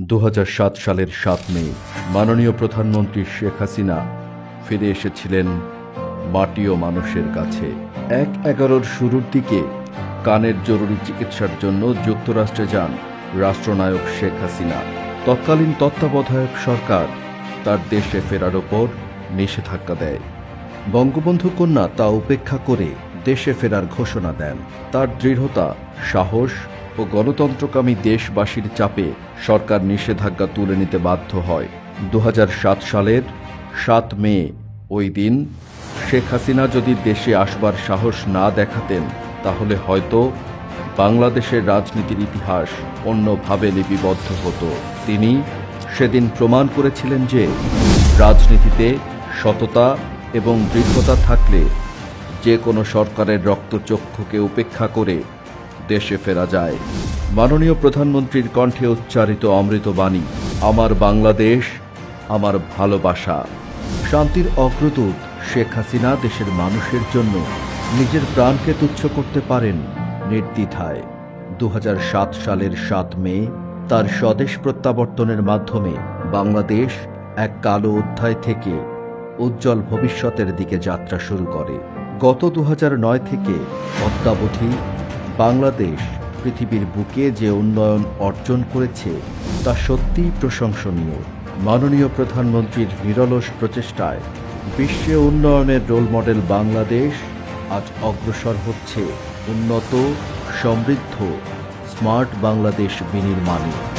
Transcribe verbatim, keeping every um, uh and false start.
দু হাজার সাত সালের সাত মে মাননীয় প্রধানমন্ত্রী শেখ হাসিনা ফিরে এসেছিলেন মাটি ও মানুষের কাছে। এক এগারোর শুরুর দিকে কানের জরুরি চিকিৎসার জন্য যুক্তরাষ্ট্রে যান রাষ্ট্রনায়ক শেখ হাসিনা। তৎকালীন তত্ত্বাবধায়ক সরকার তার দেশে ফেরার ওপর নিষেধাজ্ঞা দেয়। বঙ্গবন্ধু কন্যা তা উপেক্ষা করে দেশে ফেরার ঘোষণা দেন। তার দৃঢ়তা, সাহস ও গণতন্ত্রকামী দেশবাসীর চাপে সরকার নিষেধাজ্ঞা তুলে নিতে বাধ্য হয়। দু হাজার সাত সালের সাত মে ওই দিন শেখ হাসিনা যদি দেশে আসবার সাহস না দেখাতেন, তাহলে হয়তো বাংলাদেশের রাজনীতির ইতিহাস অন্যভাবে লিপিবদ্ধ হতো। তিনি সেদিন প্রমাণ করেছিলেন যে রাজনীতিতে সততা এবং দৃঢ়তা থাকলে যে কোনো সরকারের রক্তচক্ষুকে উপেক্ষা করে দেশে ফেরা যায়। মাননীয় প্রধানমন্ত্রীর কণ্ঠে উচ্চারিত অমৃতবাণী, আমার বাংলাদেশ, আমার ভালোবাসা। শান্তির অগ্রদূত শেখ হাসিনা দেশের মানুষের জন্য নিজের প্রাণকে তুচ্ছ করতে পারেন নির্দ্বিধায়। দু হাজার সাত সালের সাত মে তার স্বদেশ প্রত্যাবর্তনের মাধ্যমে বাংলাদেশ এক কালো অধ্যায় থেকে উজ্জ্বল ভবিষ্যতের দিকে যাত্রা শুরু করে। গত দু হাজার নয় থেকে অদ্যাবধি বাংলাদেশ পৃথিবীর বুকে যে উন্নয়ন অর্জন করেছে তা সত্যিই প্রশংসনীয়। মাননীয় প্রধানমন্ত্রীর নিরলস প্রচেষ্টায় বিশ্বে উন্নয়নের রোল মডেল বাংলাদেশ আজ অগ্রসর হচ্ছে উন্নত, সমৃদ্ধ, স্মার্ট বাংলাদেশ বিনির্মাণে।